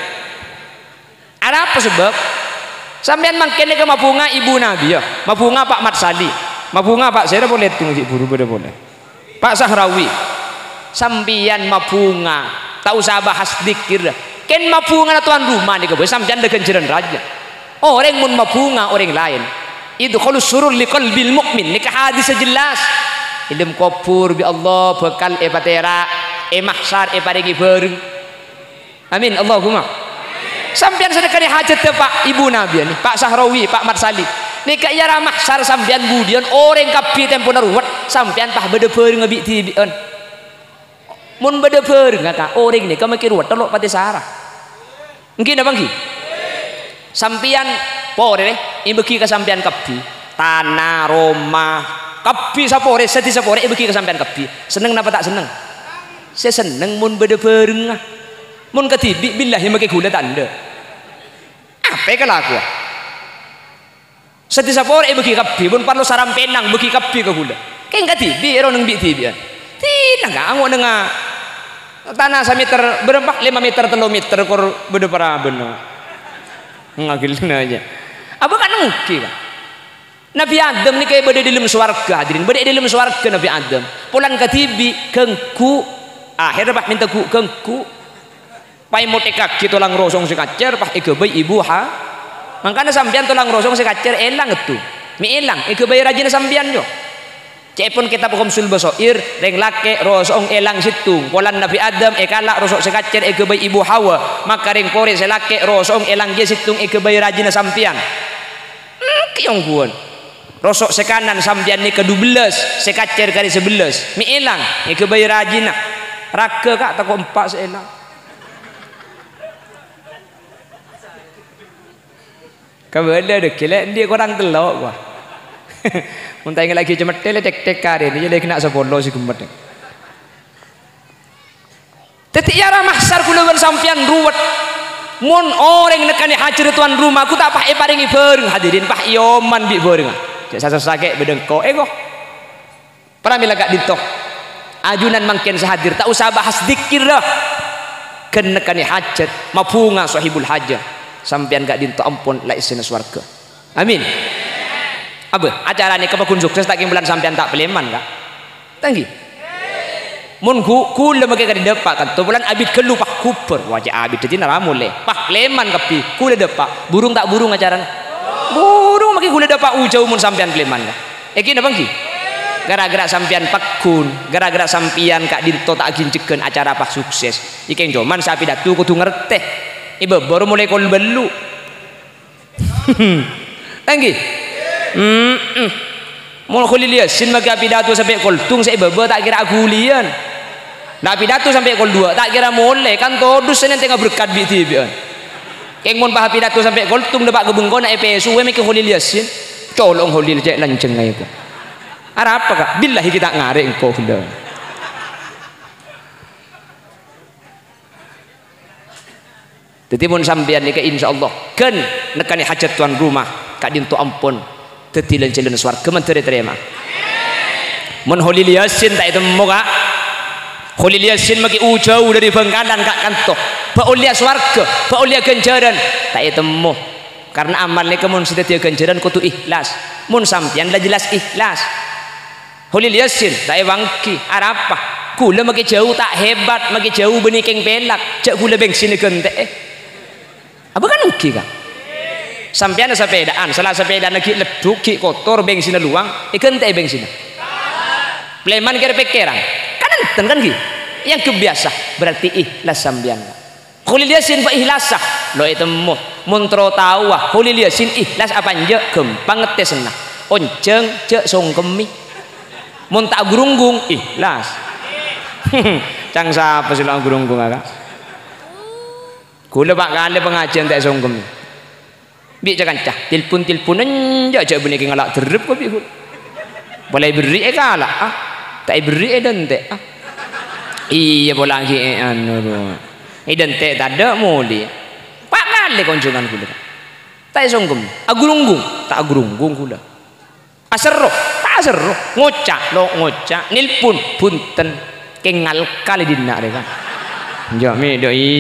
ada apa sebab sampean makin ke mapunga ibu nabi ya mapunga Pak Mat Sali mapunga Pak saya boleh tunggu buru boleh boleh Pak Sahrawi sampian mapunga tak usah bahas dikir ken mapunga tuan rumah ni kebe sampian dengan jalan raja orang mun mapunga orang lain itu kalau surur li qalbil mukmin ni hadis jelas ilmu kopur bi Allah bekal e patera e mahsyar e paringi bareng amin Allahumma sampian sedekah hajat Pak ibu nabi ni Pak Sahrawi Pak Mat Sali ni ka ya mahsyar sampian budian orang kapi tempo naruwat sampian pah bede bareng ngebi tibian mun beda bareng kata orang ni kamu kiruat telok pati sarah mungkin apa ngi sampian pore deh ibeki ke sampian kapi tanah rumah kapi sapore seti sapore ibeki ke sampian kapi seneng napa tak seneng saya seneng mun beda bareng mun ketibi billahi make gula tanda apa kalau aku seti sapore ibeki kapi mun parlo saram penang beki kapi ke gula kayak ketibi ero neng bi tibian tidak nggak anggo dengar tanah semeter berapa lima meter telu meter kor beda para benar ngagilna aja apa kan mungkin Nabi Adam ni kayak beda di dalam swarga hadirin beda di dalam swarga Nabi Adam pulang ketibi kengku akhir bah minta ku kengku pai motekak kita lang rosong sekacer pah ikebay ibu ha makanya sampean tulang rosong sekacer elang itu mi elang ikebay rajin sampean yo cepon kita hukum sulba soir reng lake rosong elang situng polan Nabi Adam ekala rosok sekacer ekebay ibu Hawa maka reng pore selake rosong elang dia situng ekebay rajina sampian hmm, kiyong buon rosok sekanan sampian ni ke dua belas sekacer kali sebelas mi elang ekebay rajina raka kak tako empat seelang kabada dek kele dia kurang telok gua muntah ingat lagi cuma tele tek tek kare ni jadi kena sepuluh si gemet. Teti ya mahsyar kula ben sampean ruwet. Mun orang nekani hajar tuan rumah aku tak pah e paringi bareng hadirin pah ioman bi bareng. Cek sasake bedengko ego. Para mila gak ditok. Ajunan mangken sahadir tak usah bahas zikir dah. Ken nekani hajat mapunga sahibul hajat. Sampean gak dinto ampun la isina swarga. Amin. Apa acara ni kebakun sukses tak bulan sampean tak peleman kak tanggi mun ku kula make ka depak kan to bulan abid kelu pak kuper wajah abid jadi naramu le pak peleman kapi kula depak burung tak burung ajaran burung make kula depak ujau mun sampean peleman kak iki napa ki gara-gara sampean pakun gara-gara sampean kak dinto tak gincekeun acara pak sukses iki joman sapi datu kudu ngerteh ibu baru mulai kol belu tanggi Hmm, hmm. Mau kuliah sin maka pidato sampai kol tung saya beba tak kira kulian. Nah pidato sampai kol dua tak kira mulai kan todus sen tengah berkat bi tibian. Keng mon bah pidato sampai kol tung depak gebengko na E P S U we make kuliah sin. Colong holil cek lanceng ngai ko. Ara apa kak? Billahi kita ngarek engko hula. Dadi mun sampean nika insyaallah ken nekani hajat tuan rumah kak dintu ampun tetilan jalan swarga menteri terima mun Khalil Yasin tak temu kak. Khalil Yasin maki jauh dari Bengkalan kak kantoh paulia swarga paulia ganjaran tak temu karena amalnya kemun sudah dia ganjaran kutu ikhlas mun sampian lah jelas ikhlas. Khalil Yasin tak wangki arapa kula maki jauh tak hebat maki jauh benikeng pelak cak kula bensin kente eh apa kan uki kak sampian sepedaan salah sepeda lagi leduk ki kotor bensin luang ikan teh bensin pleman kira pikiran kan enten kan gitu yang kebiasa berarti ikhlas sampian Khalil Yasin fa ihlasah lo itu mu muntro tawa Khalil Yasin ikhlas apa nje gempang ngetes nah onceng cek songkemi mun tak gurunggung ikhlas cang siapa sih lang gurunggung kak kula pak kali pengajian tak songkemi bi jangan cah tilpun tilpunan aja aja benih ngalak terep kok bi boleh beri eh kalah ah tak beri eh dan teh ah iya boleh lagi eh anu idan teh tak ada muli pak kali kunjungan kula tak songkemi agurunggung tak agurunggung kula aserro tak aserro ngocak lo ngocak nilpun punten kengal kali dina deh kan jami doi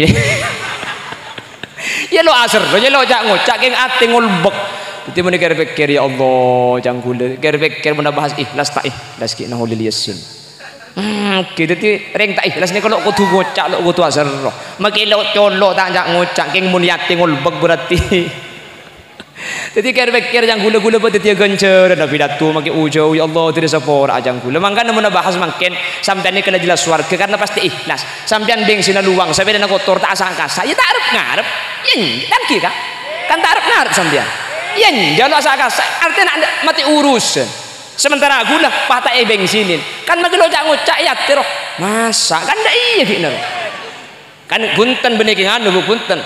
ya lo aser ya lo jak ngocak keng ate ngulbek itu mana kira pikir ya Allah jangan kula kira pikir mana bahas ikhlas tak ikhlas ki Khalil Yasin hmm gitu ti reng tak ikhlas ni kalau kudu ngocak lo kudu aser maki lo colok tak jak ngocak keng mun yate ngulbek berarti jadi kira pikir yang gula-gula pada dia gencer dan pidato maki ujau ya Allah tidak sapor ajang gula mangkana mun bahas mangken sampean ni kena jelas swarga karena pasti ikhlas sampean bensin luang sampean na kotor tak sangka saya tak arep ngarep yen kan ki kan kan tak arep ngarep sampean yen jalo sangka artinya mati urusan sementara gula patah e bensinin kan maki lo jak ngocak ya tiroh masa kan ndak iya gini kan punten benih anu punten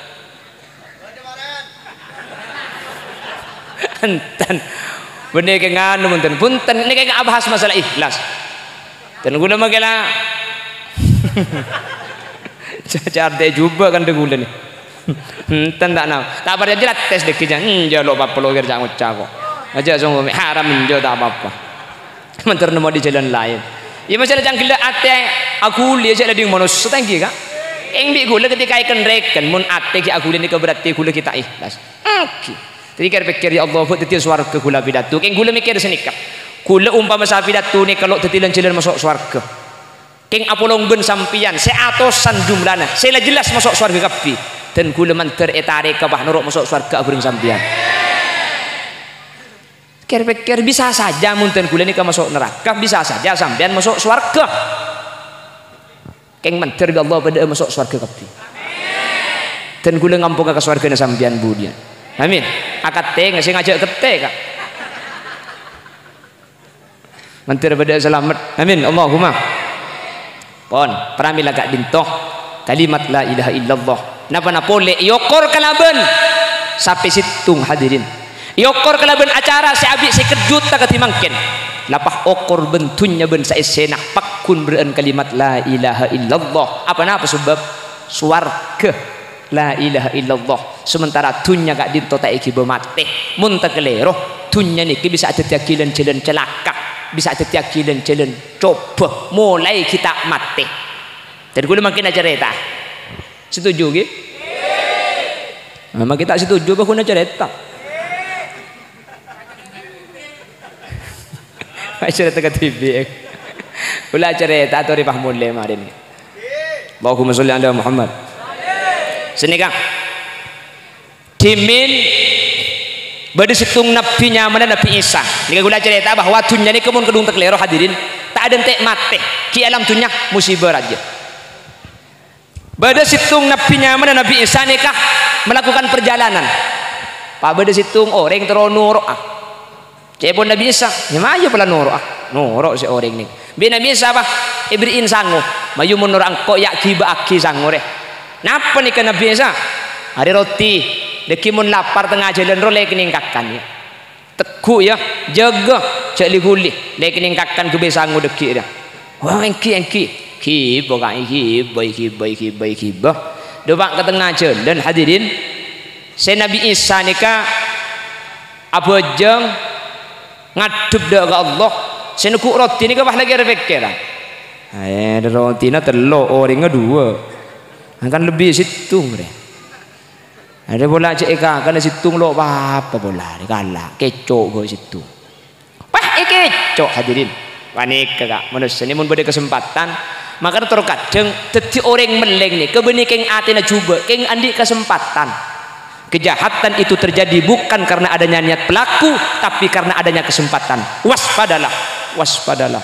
enten bener ke nganu punten punten ini kayak bahas masalah ikhlas dan gula magala cacar deh juga kan gula nih enten tak nak tak pada jelas tes dek kijang jalo apa lo kerja ngocak kok aja sungguh haram menjo tak apa-apa menter nemu di jalan lain ya masalah jangan gila ate aku lihat jadi manusia tangki kak yang bi gula ketika ikan reken mun ate ki aku ini keberarti gula kita ikhlas oke jadi kira pikir ya Allah buat tetil swarga kula pidato keng gula mikir senikap kula umpama sa pidato ni kalau tetilan jalan masuk swarga keng apolong ben sampian seatosan jumlahna saya jelas masuk swarga kapi dan kula manter etare kabah norok masuk swarga aguring sampian kira pikir bisa saja munten kula ni ka masuk neraka bisa saja sampian masuk swarga keng manter ya Allah pada masuk swarga kapi dan kula ngampung ka swarga na sampian budian amin akad teh ngasih ngajak kete kak menteri pada selamat amin Allahumma pon pramila kak dintoh kalimat la ilaha illallah napa napole yokor kalaben sampai situng hadirin yokor kalaben acara si abi si kejut tak ketimangken lapah okor bentunya ben saesenak pakun beren kalimat la ilaha illallah apa napa sebab swarga la ilaha illallah sementara dunya gak dinto tak iki mate mun tak kelero dunya niki bisa ada tiakilan jalan celaka bisa ada tiakilan jalan coba mulai kita mati dan gue makin aja cerita setuju gitu memang kita setuju bah kuna cerita cerita ke T V ula cerita atau ripah mulai hari ini Allahumma sholli ala Muhammad sini kang dimin bade situng nabinya mana Nabi Isa ini gula cerita bahwa dunia ini kemun kedung terkelero hadirin tak ada entek mate ki alam dunia musibah aja bade situng nabinya mana Nabi Isa nikah melakukan perjalanan pak bade situng orang teronur ah cepon Nabi Isa nyama aja pala nuruk ah nuruk si orang nih bi Nabi Isa apa ibriin sangu mayu menurut angko yak kiba aki sangu reh napa nih ke Nabi Isa hari roti dekimun lapar tengah jalan ro lek ningkakan ya teguh ya jaga cek liguli lek ningkakan ke besangu deki dah wah engki engki kibo kan iki boy kibo kibo kibo dobak ke tengah jalan hadirin saya Nabi Isa nika abojeng ngadep dah ke Allah senekuk roti ni kau lagi ada pikiran. Eh roti na telok orangnya dua. Kan lebih situng deh. Ada bola cek eka kan situng lo apa bola ni kalah kecok go situ. Pah kecok hadirin. Wanik kak manusia ni mun bade kesempatan maka terkadang dadi orang meleng ni kebeni keng atena cuba keng andi kesempatan. Kejahatan itu terjadi bukan karena adanya niat pelaku tapi karena adanya kesempatan. Waspadalah, waspadalah.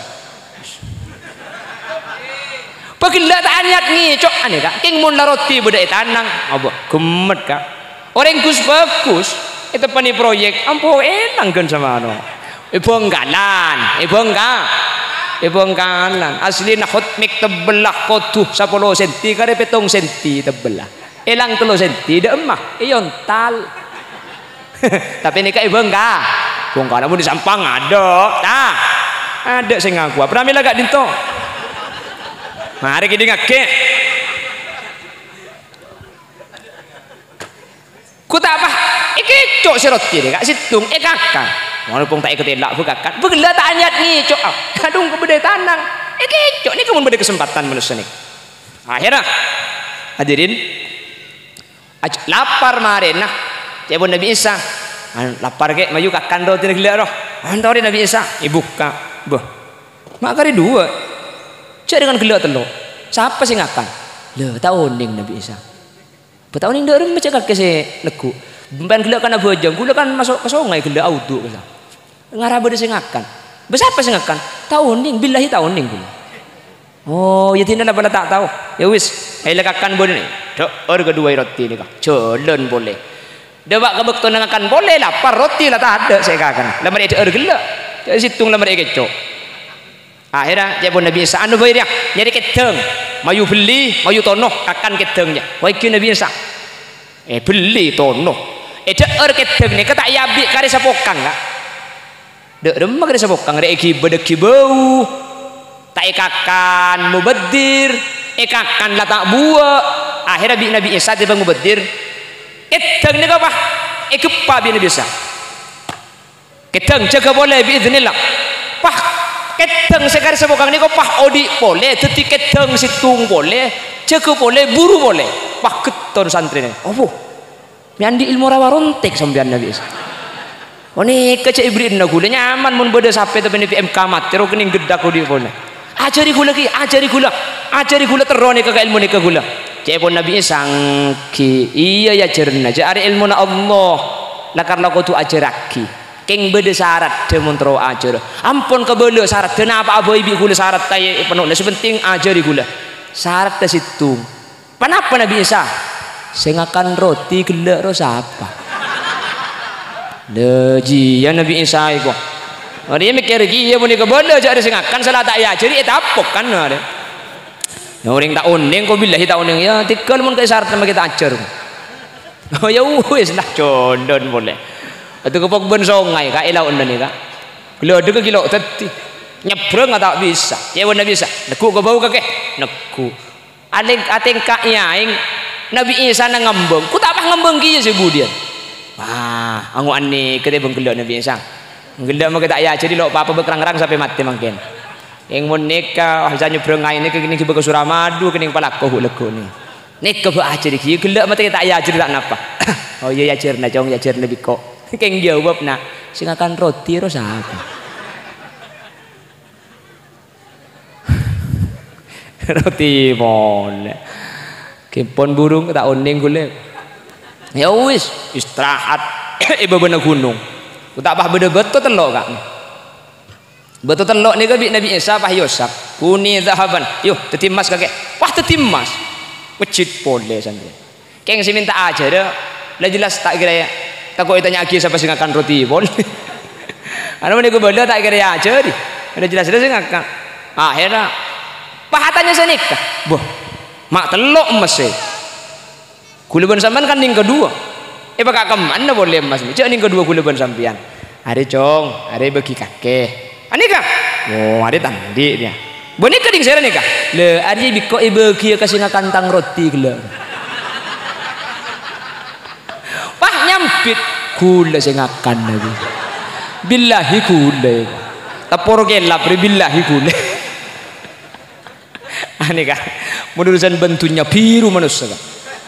Pagila tak niat ni cok ane kak keng mun la roti bade tanang apa gemet kak. Orang gus bagus itu pani proyek ampuh enang kan sama no. Ibonggalan, ibongga, ibonggalan. Asli nak hot mik tebelah kotuh sepuluh senti kare petong senti tebelah. Elang telo senti dah emah, iyon tal. Tapi ni kak ibongga, bongga namun di sampang ada, tak ada saya ngaku. Pernah mila gak dinto? Mari kita ngake. Ku tak apa, iki cok si roti ni kak situng, eh kakak. Walaupun tak ikut elak bukakan, begila tak niat ni cok, kadung ke bedai tanang, iki cok ni kamu beda kesempatan manusia ni. Akhirnya, hadirin, lapar mari nah, cebon Nabi Isa, lapar ke, maju kakan do tidak gila roh, antori Nabi Isa, ibu kak, boh, makari dua, cek dengan gila telur, siapa sih ngakan? Le, tahun ning Nabi Isa. Petahun ning dorong macam kaki si leku. Ban gila kan abu jam, gula kan masuk ke sungai gila auto kesa. Ngarah bade sing akan. Besapa sing akan? Tahun ning billahi tahun ning gula. Oh, ya tindak apa tak tahu. Ya wis, ai lekakan bode ni. Dok, or kedua roti ni kah. Jalan boleh. Dewak kebekto nang akan boleh lapar roti lah tak ada saya kakan. Lamar ada er gila. Jadi situng lamar kecok. Akhirnya jebon Nabi Isa anu bae dia nyari kedeng. Mayu beli, mayu tonoh akan kedengnya. Wah iki Nabi Isa. Eh beli tonoh. Eh der kedeng ni kata yabi kare sapokang kak. Dek remah kare sapokang rek iki bedeki bau. Tak ikakan mubadir, ikakan lah tak buah. Akhirnya bi Nabi Isa tiba mubadir. Kedeng ni apa? Ikepa bi Nabi Isa. Kedeng jaga boleh bi idznillah. Pah kedeng sekali sepokang ni kau pah odi boleh, teti kedeng situng boleh, jaga boleh, buru boleh. Pah keton santri ni. Oh, miandi ilmu rawa rontek sambian Nabi Isa. Oh ni kecek ibrin nak gula nyaman mun beda sampai tapi ni P M K mat, terus kening gedak kau di boleh. Ajari gula ki, ajari gula, ajari gula terone ke ilmu ni ke gula. Cek pun Nabi Isa ki, iya ya cerna, jari ilmu na Allah. Lah karena kau tu ajaraki. Keng beda syarat dia mentero ajar. Ampun kebele syarat. Kenapa abai bi gula syarat tay penuh. Sepenting ajari gula. Syarat dah situ. Kenapa Nabi Isa? Saya ngakan roti gelak ro siapa? Leji ya Nabi Isa iku. Dia mikir lagi ya muni kebele jadi saya ngakan salah tak ya. Jadi eta apok kan ada. Ya orang tak uning kau billahi tak uning ya tikal mun ke syarat sama kita ajar. Oh ya wis lah condon boleh. Itu kepok ben songai kak elau unda ni kak. Gelo ada ke gelo tadi nyebrang tak bisa. Ya Nabi Isa. Neku ke bau kakek. Neku. Aling ateng kak yaing Nabi Isa nang ngembeng. Ku tak apa ngembeng kiye si budian. Wah, angu ane kete beng gelo Nabi Isa. Gelo mah kita ya jadi lo apa bekerang-kerang sampai mati mungkin. Yang mun nikah hanya nyebrang ngai ni kening ke Suramadu kening palakoh lego ni. Nikah ba ajar iki gelo mati tak ya ajar tak napa. Oh iya ya ajar na jong ya ajar lebih kok. Keng jawab nak sing akan roti ro siapa? Roti boleh. Kempon burung tak oning gule. Ya wis istirahat ibu bener gunung. Ku tak bah beda betul telok kak. Betul telok ni ke bi Nabi Isa pah yosak. Kuni zahaban. Yo tetimas kakek. Wah tetimas. Masjid boleh sandri. Keng si minta aja dah. Lah jelas tak kira ya. Tak kau tanya lagi siapa sih ngakan roti boleh. Anak ni gue benda tak kira aja di. Ada jelas-jelas sih ngakan. Akhirnya pahatannya senikah. Boh, mak telok masih. Kuliban sampean kan ning kedua. Eh bakal kemana boleh mas? Cek ning kedua kuliban sampean. Ada cong, ada bagi kakek. Ani kah? Oh, ada tandi dia. Boleh keding saya nikah. Le, ada biko ibu kia kasih ngakan tang roti gila. Nyampit gula saya ngakan lagi billahi gula tapor gelap billahi kul ane ka urusan bentunya biru manusia ka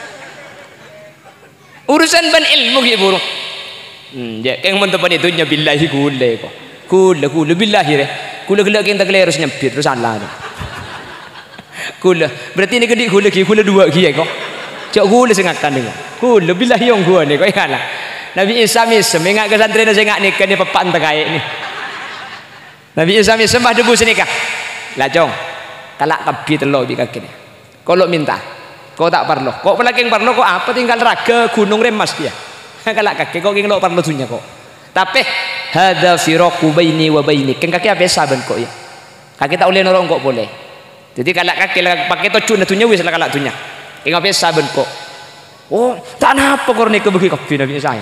urusan ban ilmu ki burung hmm ya keng mun tepan itu nya billahi kul ko kul kul billahi re kul gelak keng tak harus nyempit terus salah kul berarti ini gede kul ki kul dua ki ko cok kul sengakan ni kul billahi yang gua ni ko ingatlah Nabi Isa misem ingat ke santri nasi ingat nikah ni papan terkait ni Nabi Isa misem bah debu senikah lah jong kalak kabi telur di kaki ni kalau minta kau tak perlu kau pelaki yang perlu kau apa tinggal raga gunung remas dia kalak kaki kau ingin lo perlu dunia kau tapi hadza firaqu baini wa bainik kan kaki apa saban kau ya kaki tak boleh nolong kau boleh jadi kalak kaki pakai tocun tunya wis lah kalak tunya ingin apa saban kau oh tak apa kau ni kebegi kapi Nabi Isa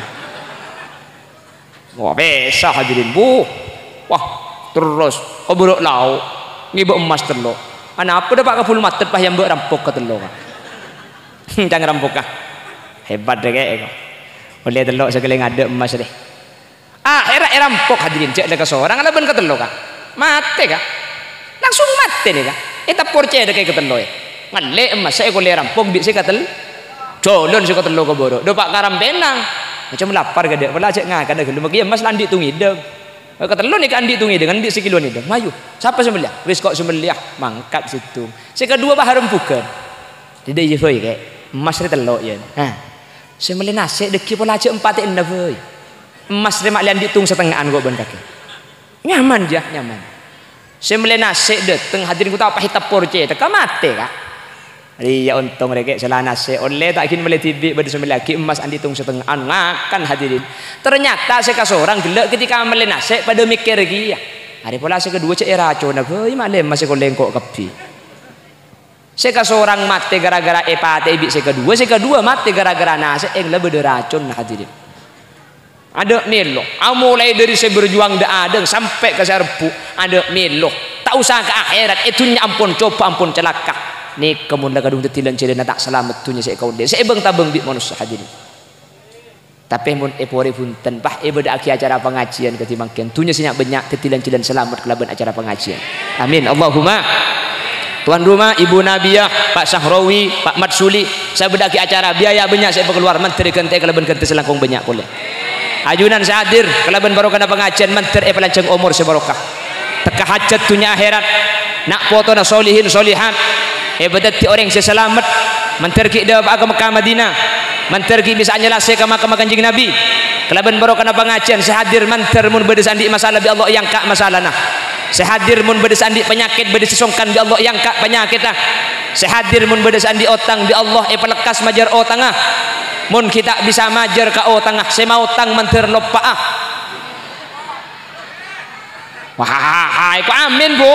wah besar hadirin bu wah terus kau buruk lau ngibuk emas telur anak apa dapat kapul matet pah yang berampok ke telur jangan rampok kah hebat deh kayak boleh telur sekali ada emas deh ah era era rampok hadirin cek dekat seorang ada ben ke telur kah mati kah langsung mati nih kah kita percaya deh kayak ke telur ya ngalek emas saya boleh rampok di saya katel colon saya ke telur ke bodoh dapat karam benang macam lapar ke dia pula cek ngah kada gelu bagi emas landi tu ngideng kata lu ni kan andi tu ngideng andi sekilo ni deng mayu siapa sembelih wis kok sembelih mangkat situ si kedua bah harum bukan tidak je foi ke emas ni telok ya ha sembelih nasi deki pula cek empat enda foi emas ni mak landi tung setengahan kok ben kaki nyaman je nyaman sembelih nasi de teng hadirin ku tak pahit tapor ce tak mate ka iya untung rek salah nasi oleh tak kin boleh tibik pada sembelih lagi emas andi tung setengahan ngakan hadirin ternyata saya seorang gelak ketika meli nasi pada mikir lagi ya hari pula saya kedua cek racun apa i malem masih kau lengkok kepi saya seorang mati gara-gara hepatitis saya kedua saya kedua mati gara-gara nasi yang lebih racun hadirin ada melo mulai dari saya berjuang dah ada sampai ke saya repu ada melo tak usah ke akhirat itunya ampun coba ampun celaka ni kemudian kadung tetilan celana tak selamat tunya saya kau dia saya bang tabang bit manusia hadirin tapi mun epore punten bah e beda aki acara pengajian ketimbang kian tunya banyak banyak tetilan-tilan selamat kelaban acara pengajian amin Allahumma tuan rumah ibu Nabiah Pak Sahrawi Pak Matsuli saya bedaki acara biaya banyak saya keluar menteri kente kelaban kente selangkung banyak boleh ajunan saya hadir kelaban barokah pengajian menteri e pelanceng umur sebarokah teka hajat tunya akhirat nak foto na solihin solihat e bedati orang saya selamat menteri kita ke Mekah Madinah menteri bisa nyelasai ke makam kanjeng Nabi kelaban barokah pengajian saya hadir menteri mun bedes andi masalah bi Allah yang kak masalah nah saya hadir mun bedes andi penyakit bedes sesongkan bi Allah yang kak penyakit nah saya hadir mun bedes andi otang bi Allah e pelekas majar o tengah mun kita bisa majar ke o tengah saya mau tang menteri lupa ah wah itu amin bu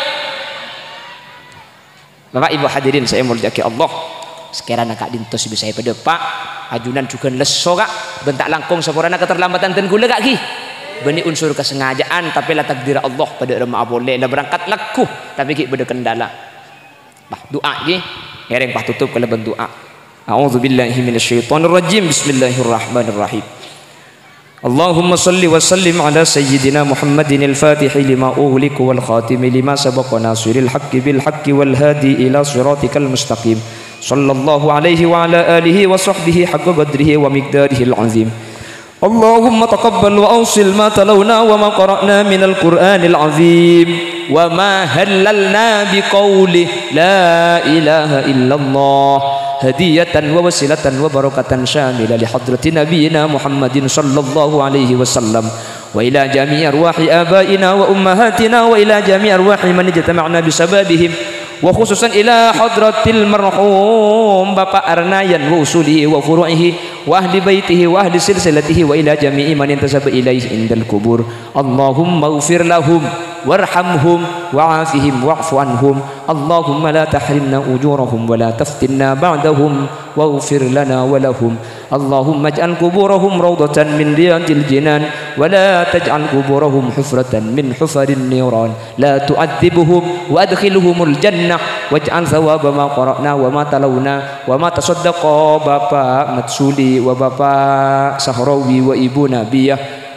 Bapak Ibu hadirin saya muliakan Allah sekiranya kak dintos bisa pada pak ajunan juga leso kak bentak langkung sekurana keterlambatan dan gula kak ki beni unsur kesengajaan tapi lah takdir Allah pada remah boleh lah berangkat laku tapi ki pada kendala bah doa ki ngereng pah tutup kalau bendoa a'udzubillahi minasyaitonirrajim bismillahirrahmanirrahim Allahumma salli wa sallim ala sayyidina Muhammadin al-Fatih lima ughliq wal khatim lima sabaqa nasiril haqqi bil haqqi wal hadi ila siratikal mustaqim sallallahu alaihi wa ala alihi wa sahbihi haqqa qadrihi wa miqdarihi al-azim Allahumma taqabbal wa awsil ma talawna wa ma qara'na min al-Qur'anil azim wa ma halalna bi qawli la ilaha illallah hadiyatan wa wasilatan wa barakatan syamila li hadrati nabiyina Muhammadin sallallahu alaihi wasallam wa ila jami' arwahi abaina wa ummahatina wa ila jami' arwahi man ijtama'na bi sababihim wa khususan ila hadratil marhum Bapak Arnayan wa usulihi wa furu'ihi wa ahli baitihi wa ahli silsilatihi wa ila jami'i man intasaba ilaihi indal kubur Allahumma ighfir lahum warhamhum wa'afihim wa'fu anhum Allahumma la tahrimna ujurahum wa la taftinna ba'dahum waghfir lana wa lahum Allahumma ij'al kuburahum rawdatan min riyadil jinan wa la taj'al kuburahum hufratan min hufarin niran la tu'adzibuhum wa adkhilhumul jannah waj'al thawaba ma qara'na wa ma talawna wa ma tasaddaqa Bapak Matsuli wa Bapak Sahrawi wa Ibu Nabiah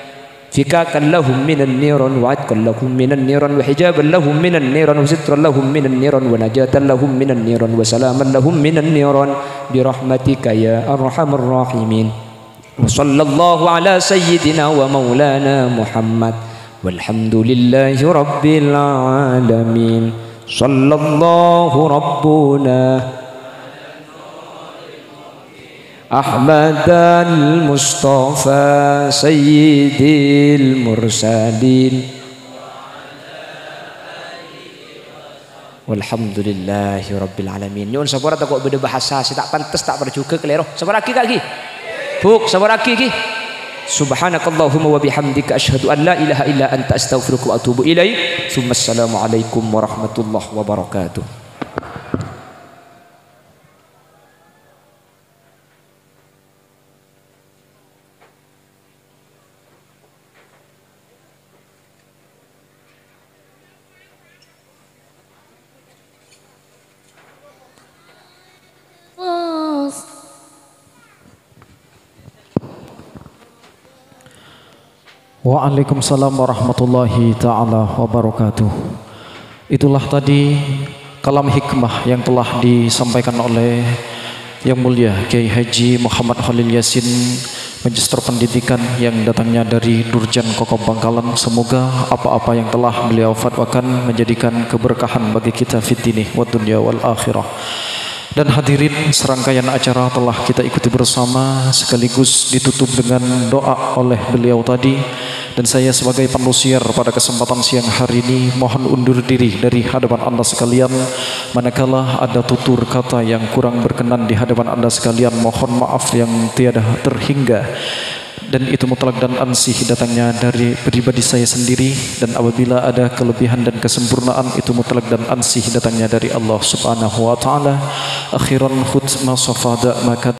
فكاكا لهم من النيران وعتقا لهم من النيران وحجابا لهم من النيران وسترا لهم من النيران ونجاة لهم من النيران وسلاما لهم من النيران برحمتك يا أرحم الراحمين وصلى الله على سيدنا ومولانا محمد والحمد لله رب العالمين صلى الله ربنا أحمد المصطفى سيد المرسلين والحمد لله رب العالمين. Nyuwun sabar tak kok beda bahasa, si tak pantes tak berjuga keliru. Sabar lagi lagi. Buk, sabar lagi lagi. Subhanakallahumma wa bihamdika asyhadu an la ilaha illa anta astaghfiruka wa atubu ilaik. Assalamu alaikum warahmatullahi wabarakatuh. Waalaikumsalam warahmatullahi ta'ala wabarakatuh. Itulah tadi kalam hikmah yang telah disampaikan oleh Yang Mulia Kiai Haji Muhammad Khalil Yasin, Magister Pendidikan yang datangnya dari Durjan Kokob Bangkalan. Semoga apa-apa yang telah beliau fatwakan menjadikan keberkahan bagi kita fid dini wad dunya wal akhirah. Dan hadirin, serangkaian acara telah kita ikuti bersama sekaligus ditutup dengan doa oleh beliau tadi. Dan saya sebagai penusiar pada kesempatan siang hari ini mohon undur diri dari hadapan anda sekalian. Manakala ada tutur kata yang kurang berkenan di hadapan anda sekalian, mohon maaf yang tiada terhingga. Dan itu mutlak dan ansih datangnya dari pribadi saya sendiri. Dan apabila ada kelebihan dan kesempurnaan, itu mutlak dan ansih datangnya dari Allah subhanahu wa ta'ala. Akhiran khutmah safada maka